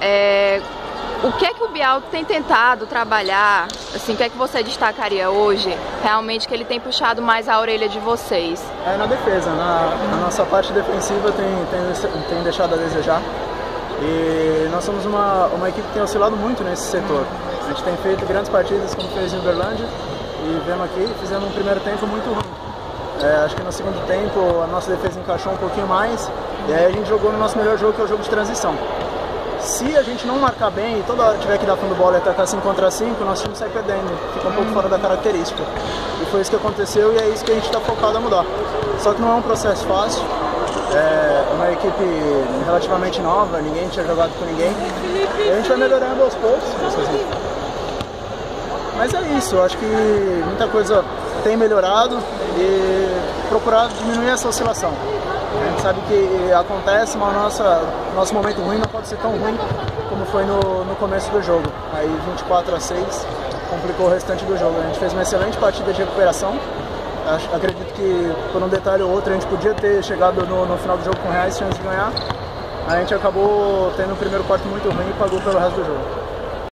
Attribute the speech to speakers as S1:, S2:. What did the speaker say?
S1: O que é que o Bial tem tentado trabalhar, assim, o que é que você destacaria hoje, realmente, que ele tem puxado mais a orelha de vocês?
S2: Na defesa, na nossa parte defensiva tem deixado a desejar. E nós somos uma equipe que tem oscilado muito nesse setor. A gente tem feito grandes partidas, como fez em Uberlândia, e viemos aqui e fizemos um primeiro tempo muito ruim. Acho que no segundo tempo a nossa defesa encaixou um pouquinho mais, e aí a gente jogou no nosso melhor jogo, que é o jogo de transição. Se a gente não marcar bem e toda hora tiver que dar fundo bola e atacar 5 contra 5, nosso time sai perdendo, fica um pouco fora da característica. E foi isso que aconteceu e é isso que a gente está focado a mudar. Só que não é um processo fácil, é uma equipe relativamente nova, ninguém tinha jogado com ninguém. E a gente vai melhorando aos poucos. Mas é isso, eu acho que muita coisa tem melhorado e procurar diminuir essa oscilação. A gente sabe que acontece, mas nosso momento ruim não pode ser tão ruim como foi no começo do jogo. Aí 24-6 complicou o restante do jogo. A gente fez uma excelente partida de recuperação. Acredito que por um detalhe ou outro a gente podia ter chegado no final do jogo com reais chances de ganhar. A gente acabou tendo um primeiro quarto muito ruim e pagou pelo resto do jogo.